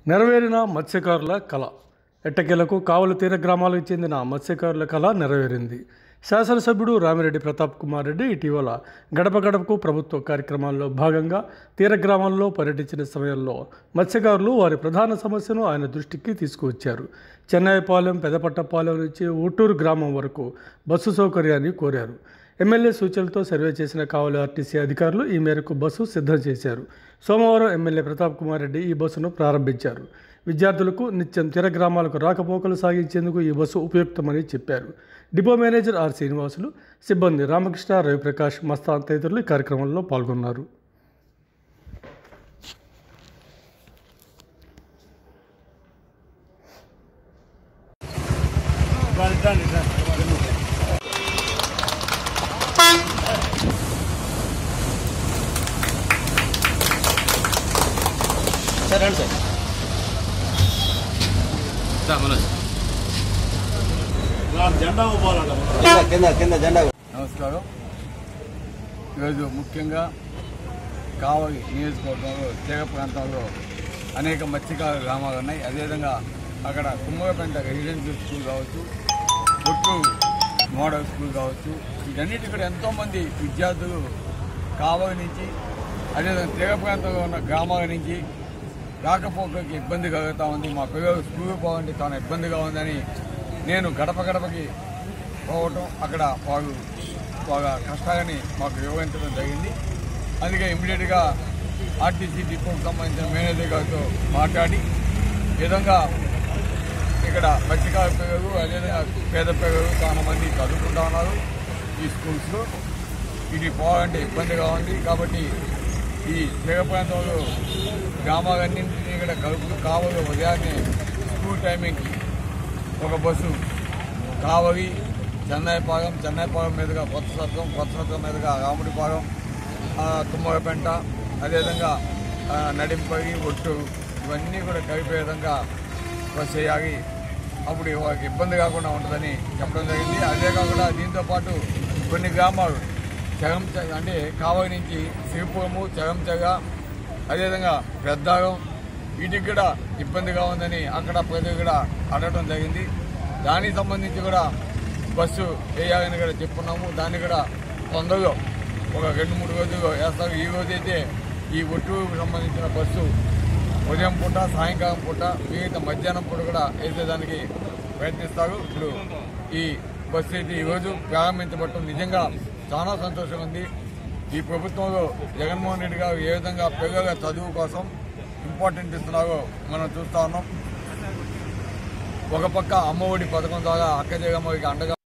నెరవేరిన మత్స్యకారుల కళ. ఎట్టకేలకు కావలి తీర గ్రామాలకు చెందిన మత్స్యకారుల కళ నెరవేరింది. శాసనసభ్యుడు రామిరెడ్డి ప్రతాప్ కుమార్ రెడ్డి ఇటీవల గడప గడపకు ప్రభుత్వ కార్యక్రమాల్లో భాగంగా తీర గ్రామాల్లో పర్యటించిన సమయంలో మత్స్యకారులు వారి ప్రధాన సమస్యను ఆయన దృష్టికి తీసుకువచ్చారు. చెన్నైపాలెం, పెదపట్టపాలెం నుంచి ఊటూరు గ్రామం వరకు బస్సు సౌకర్యాన్ని కోరారు. ఎమ్మెల్యే సూచనలతో సర్వే చేసిన కావలి ఆర్టీసీ అధికారులు ఈ మేరకు బస్సు సిద్ధం చేశారు. సోమవారం ఎమ్మెల్యే ప్రతాప్ కుమార్ రెడ్డి ఈ బస్సును ప్రారంభించారు. విద్యార్థులకు నిత్యం తీర గ్రామాలకు రాకపోకలు సాగించేందుకు ఈ బస్సు ఉపయుక్తమని చెప్పారు. డిపో మేనేజర్ ఆర్ శ్రీనివాసులు, సిబ్బంది రామకృష్ణ, రవిప్రకాష్, మస్తాన్ తదితరులు ఈ కార్యక్రమంలో పాల్గొన్నారు. నమస్కారం. ఈరోజు ముఖ్యంగా కావలి నియోజకవర్గంలో తీర ప్రాంతాల్లో అనేక మత్స్యకార గ్రామాలు ఉన్నాయి. అదేవిధంగా అక్కడ కుమ్మరపేంట రెసిడెన్షియల్ స్కూల్ కావచ్చు, పుత్తూరు మోడల్ స్కూల్ కావచ్చు, వీటన్నిటి కూడా ఎంతోమంది విద్యార్థులు కావలి నుంచి అదేవిధంగా తీర ప్రాంతంలో ఉన్న గ్రామాల నుంచి రాకపోకలకి ఇబ్బంది కలుగుతూ ఉంది. మా పిల్లలు స్కూల్కి పోవాలంటే చాలా ఇబ్బందిగా ఉందని నేను గడప గడపకి పోవటం, అక్కడ వాళ్ళు బాగా కష్టాలని మాకు వివరించడం జరిగింది. అందుకే ఇమ్మీడియట్గా ఆర్టీసీ డిపోకి సంబంధించిన మేనేజర్ గారితో మాట్లాడి ఈ విధంగా ఇక్కడ మత్స్యకార పిల్లలు అదేవిధంగా పేద పిల్లలు చాలా మంది చదువుకుంటా ఉన్నారు ఈ స్కూల్స్లో. ఇది పోవాలంటే ఇబ్బందిగా ఉంది. కాబట్టి ఈ తీర ప్రాంతంలో గ్రామాలన్నింటినీ ఇక్కడ కలుపుతూ కావలి ఉదయాన్నే స్కూల్ టైమింగ్కి ఒక బస్సు కావలి, చెన్నైపాలెం మీదుగా కొత్త సత్రం మీదుగా రాముడిపాలెం, తుమ్మరపేంట, అదేవిధంగా నడింపల్లి, ఒట్టూరు ఇవన్నీ కూడా కలిపే విధంగా బస్సు చేయాలి. అప్పుడు వాళ్ళకి ఇబ్బంది కాకుండా ఉంటుందని చెప్పడం జరిగింది. అదే కాకుండా దీంతోపాటు కొన్ని గ్రామాలు అంటే కావలి నుంచి శ్రీపురము, చెగంచెగ, అదేవిధంగా పెద్దారం వీటికి కూడా ఇబ్బందిగా ఉందని అక్కడ ప్రజలు కూడా అడగడం జరిగింది. దానికి సంబంధించి కూడా బస్సు వేయాలని కూడా చెప్పుకున్నాము. దాన్ని కూడా తొందరలో ఒక 2-3 రోజుల్లో వేస్తారు. ఈ రోజైతే ఈ ఒట్టూరుకు సంబంధించిన బస్సు ఉదయం పూట, సాయంకాలం పూట, మిగతా మధ్యాహ్నం పూట కూడా వేసేదానికి ప్రయత్నిస్తారు. ఇప్పుడు ఈ బస్సు అయితే ఈరోజు ప్రారంభించబడటం నిజంగా చాలా సంతోషంగా ఉంది. ఈ ప్రభుత్వంలో జగన్మోహన్ రెడ్డి గారు ఏ విధంగా పిల్లల చదువు కోసం ఇంపార్టెంట్ ఇస్తున్నారో మనం చూస్తా ఉన్నాం. ఒక పక్క అమ్మఒడి పథకం ద్వారా అక్క జగమ్మకి అండగా